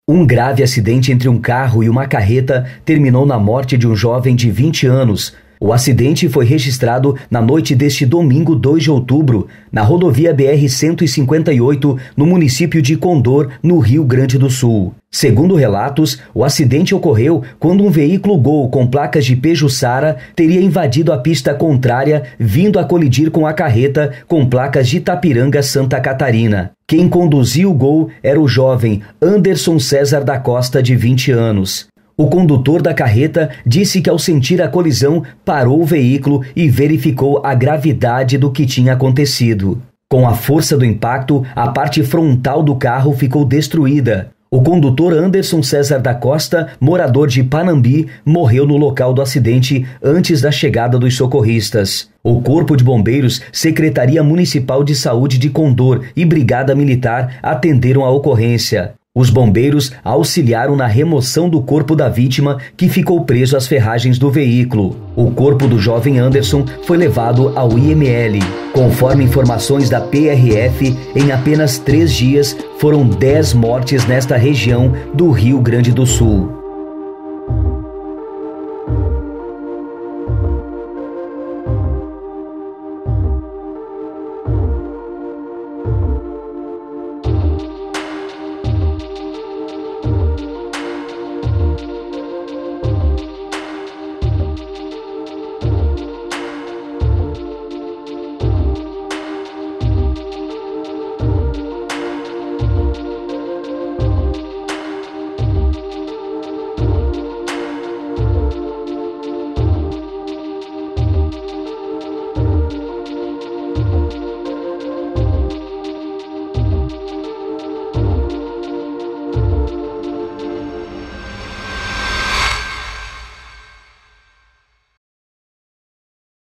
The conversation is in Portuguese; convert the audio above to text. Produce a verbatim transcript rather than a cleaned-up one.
Um grave acidente entre um carro e uma carreta terminou na morte de um jovem de vinte anos. O acidente foi registrado na noite deste domingo, dois de outubro, na rodovia B R cento e cinquenta e oito, no município de Condor, no Rio Grande do Sul. Segundo relatos, o acidente ocorreu quando um veículo Gol com placas de Pejuçara teria invadido a pista contrária, vindo a colidir com a carreta com placas de Itapiranga, Santa Catarina. Quem conduzia o Gol era o jovem Anderson César da Costa, de vinte anos. O condutor da carreta disse que, ao sentir a colisão, parou o veículo e verificou a gravidade do que tinha acontecido. Com a força do impacto, a parte frontal do carro ficou destruída. O condutor Anderson César da Costa, morador de Panambi, morreu no local do acidente antes da chegada dos socorristas. O Corpo de Bombeiros, Secretaria Municipal de Saúde de Condor e Brigada Militar atenderam a ocorrência. Os bombeiros auxiliaram na remoção do corpo da vítima, que ficou preso às ferragens do veículo. O corpo do jovem Anderson foi levado ao I M L. Conforme informações da P R F, em apenas três dias foram dez mortes nesta região do Rio Grande do Sul.